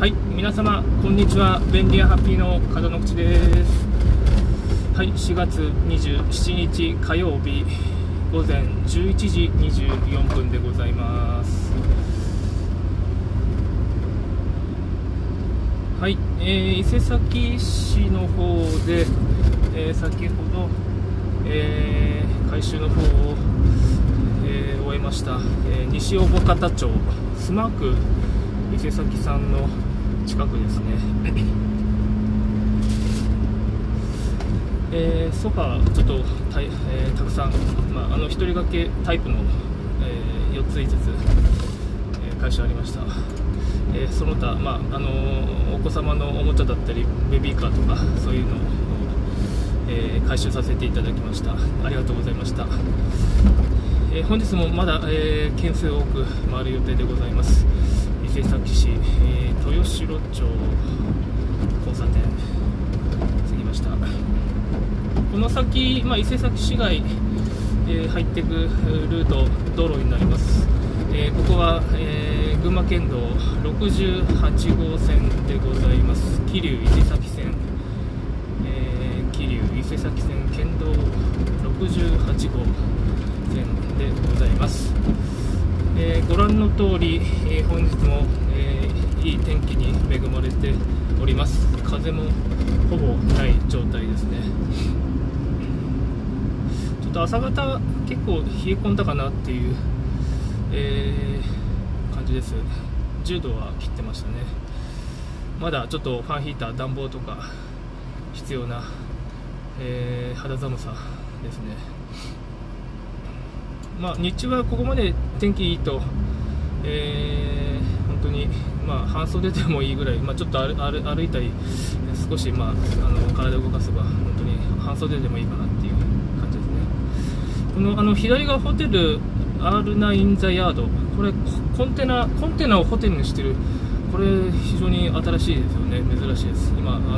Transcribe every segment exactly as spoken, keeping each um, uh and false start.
はい、皆様こんにちは。便利屋ハッピーの門野口です。はい、しがつにじゅうしちにち火曜日午前じゅういちじにじゅうよんぷんでございます。はい、えー、伊勢崎市の方で、えー、先ほど、えー、改修の方を、えー、終えました、えー、西小保方町スマーク伊勢崎さんの近くですね。えー、ソファーちょっと た,、えー、たくさん、まあ、あの一人掛けタイプの、えー、よっついつつ、えー、会社ありました。えー、その他、まああのー、お子様のおもちゃだったりベビーカーとかそういうのを、えー、回収させていただきました。ありがとうございました。えー、本日もまだ、えー、件数多く回る予定でございます。伊勢崎市、えー、豊城町交差点過ぎました。この先、まあ、伊勢崎市街、えー、入っていくルート道路になります。えー、ここは、えー、群馬県道ろくじゅうはちごうせんでございます。桐生伊勢崎線、えー、桐生伊勢崎線県道ろくじゅうはちごうせんでございます。えー、ご覧の通り、えー、本日も、えー、いい天気に恵まれております。風もほぼない状態ですね。ちょっと朝方結構冷え込んだかなっていう、えー、感じです。じゅうどは切ってましたね。まだちょっとファンヒーター暖房とか必要な、えー、肌寒さですね。まあ、日中はここまで天気いいと、えー、本当に、まあ、半袖でもいいぐらい、まあ、ちょっと歩歩いたり少し、まあ、あの体を動かせば本当に半袖でもいいかなっていう感じですね。この、あの左がホテル アールナイン ザヤード、これコンテナコンテナをホテルにしてる、これ非常に新しいですよね。珍しいです。今あの、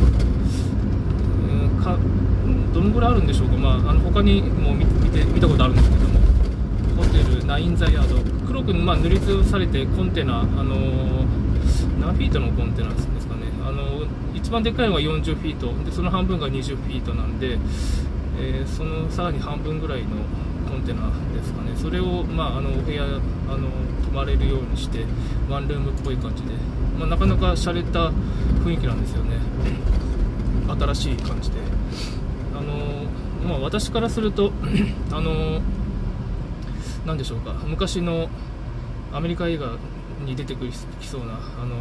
うん、かどのぐらいあるんでしょうか。まあ、あの他にも 見, 見, て見たことあるんですけども、ホテルナインザヤード、黒く、まあ、塗りつぶされてコンテナ、あの何フィートのコンテナですかね。あの一番でっかいのがよんじゅうフィートで、その半分がにじゅうフィートなんで、えー、そのさらに半分ぐらいのコンテナですかね。それを、まあ、あのお部屋あの泊まれるようにしてワンルームっぽい感じで、まあ、なかなか洒落た雰囲気なんですよね。新しい感じで、あの、まあ、私からするとあのなんでしょうか、昔のアメリカ映画に出てきそうな、あの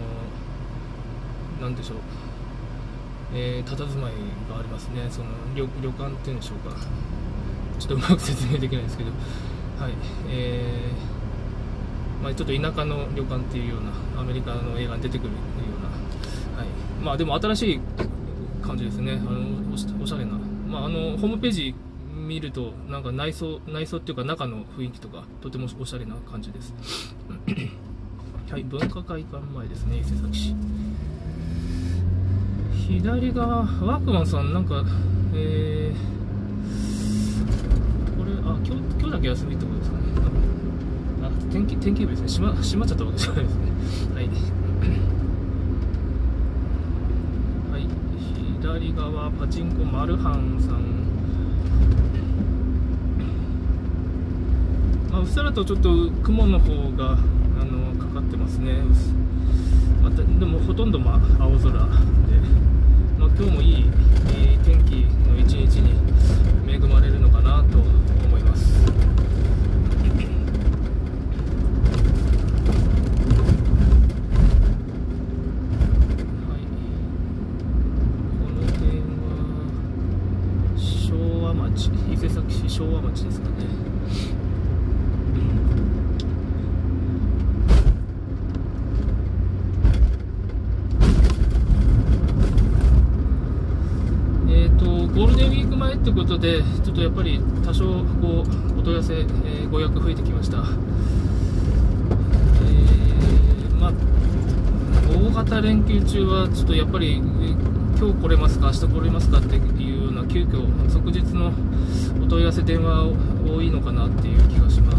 なんでしょう、えー、佇まいがありますね。その 旅, 旅館っていうんでしょうか。ちょっとうまく説明できないんですけど、はい、えーまあ、ちょっと田舎の旅館っていうようなアメリカの映画に出てくるような、はい、まあでも新しい感じですね。あの お, しおしゃれな、まあ、あのホームページ見るとなんか内装内装っていうか中の雰囲気とかとてもおしゃれな感じです。はい、文化会館前ですね、伊勢崎市。左側ワークマンさん、なんか、えー、これあ今日今日だけ休みってことですかね。あ、天気天気日ですね。閉ま閉まっちゃったわけじゃないですね。はい。はい、左側パチンコマルハンさん。まあ、うっすらとちょっと雲の方があのかかってますね。またでもほとんど、まあ、青空で、まあ、今日もいい、いい天気の一日に恵まれるのかなと思います。はい、この辺は昭和町、伊勢崎市昭和町ですかね。ゴールデンウィーク前ということで、ちょっとやっぱり多少こうお問い合わせ、えー、ご予約増えてきました。えーまあ、大型連休中はちょっとやっぱり、えー、今日来れますか、明日来れますかっていうような急遽即日のお問い合わせ電話多いのかなっていう気がします。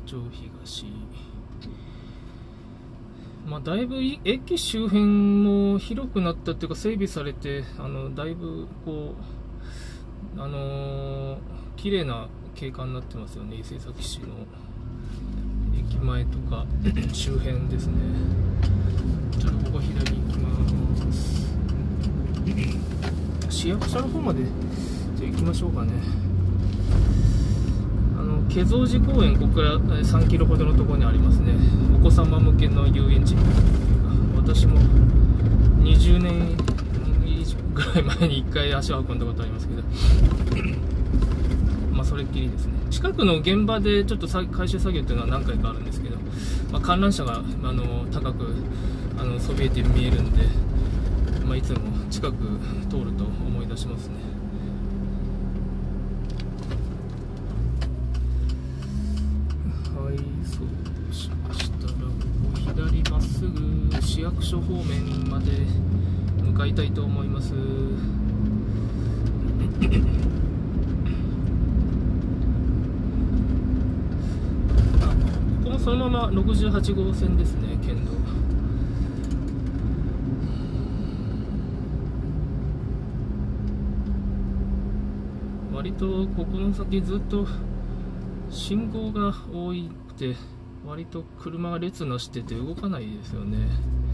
町東、まあ、だいぶ駅周辺も広くなったっていうか整備されて、あのだいぶこう、あのー、綺麗な景観になってますよね。伊勢崎市の駅前とか周辺ですね。ちょっとここ左行きます。市役所の方までじゃあ行きましょうかね。あの華蔵寺公園、ここからさんキロほどのところにありますね。お子様向けの遊園地っていうか、私もにじゅうねん以上ぐらい前にいっかい足を運んだことありますけどまあそれっきりですね。近くの現場でちょっと回収作業っていうのは何回かあるんですけど、まあ、観覧車があの高くあのそびえて見えるんで、まあ、いつも近く通ると思い出しますね。はい、そうしましたら、ここ左まっすぐ市役所方面まで向かいたいと思います。そのままろくじゅうはちごうせんですね、県道。割とここの先ずっと信号が多くて、割と車が列なしてて動かないですよね。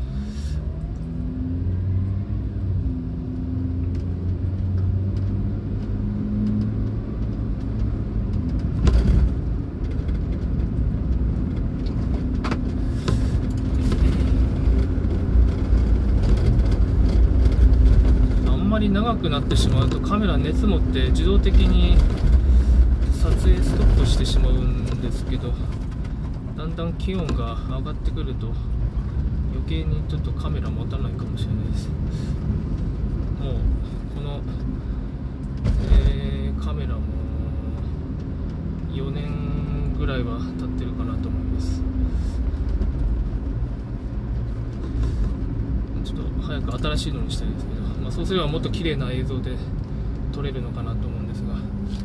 長くなってしまうとカメラ熱持って自動的に撮影ストップしてしまうんですけど、だんだん気温が上がってくると余計にちょっとカメラ持たないかもしれないです。もうこの、えー、カメラもよねんぐらいは経ってるかなと思います。ちょっと早く新しいのにしたいですけど、まあ、そうすればもっと綺麗な映像で撮れるのかなと思うんですが、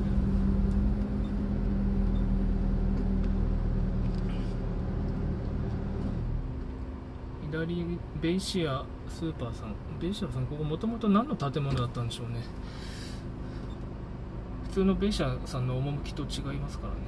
左ベイシアスーパーさん、ベイシアさん、ここもともと何の建物だったんでしょうね。普通のベイシアさんの趣と違いますからね。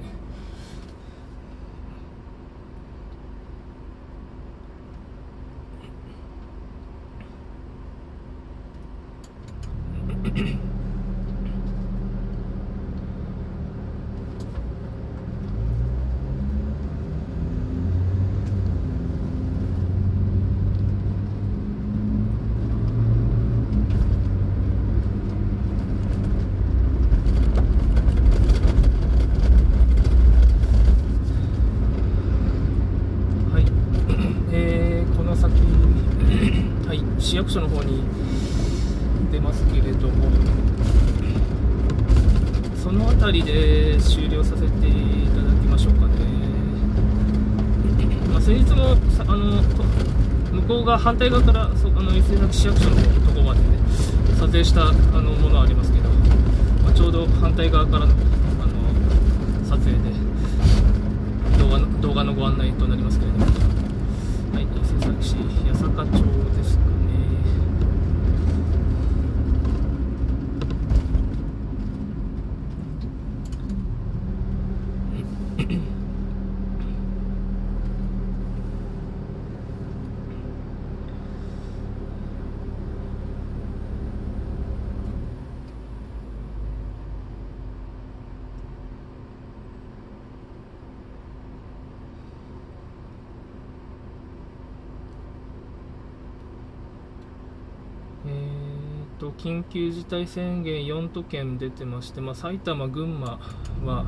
市役所の方に出ますけれども、その辺りで終了させていただきましょうかね。まあ、先日もあの向こうが反対側からそあの伊勢崎市役所のところまで、ね、撮影したあのものはありますけど、まあ、ちょうど反対側からの、あの撮影で動画の動画のご案内となりますけれども、はい、伊勢崎市八坂町ですかね。えー、と緊急事態宣言よん都県出てまして、まあ、埼玉、群馬は、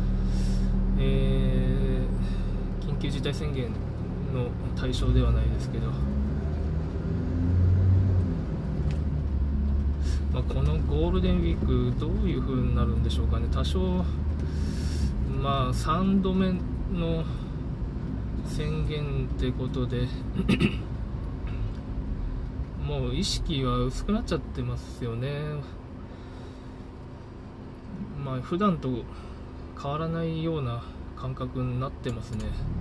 えー、緊急事態宣言の対象ではないですけど、まあ、このゴールデンウィークどういう風になるんでしょうかね。多少、まあ、さんどめの宣言ってことでもう意識は薄くなっちゃってますよね。まあ普段と変わらないような感覚になってますね。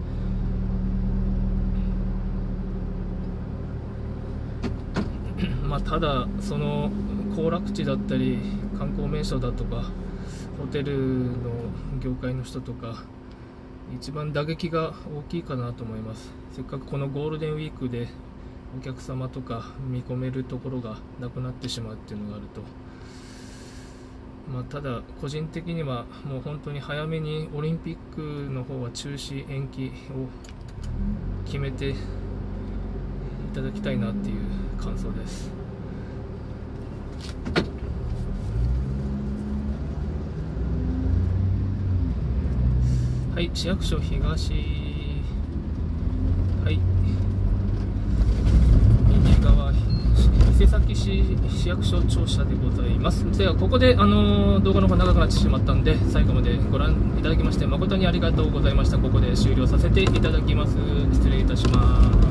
まあ、ただその行楽地だったり観光名所だとかホテルの業界の人とか一番打撃が大きいかなと思います。せっかくこのゴールデンウィークでお客様とか見込めるところがなくなってしまうっていうのがあると、まあ、ただ個人的にはもう本当に早めにオリンピックの方は中止延期を決めていただきたいなっていう感想です。はい、市役所東、はい、右側、伊勢崎市市役所庁舎でございます。ではここで、あのー、動画の方長くなってしまったんで、最後までご覧いただきまして誠にありがとうございました。ここで終了させていただきます。失礼いたします。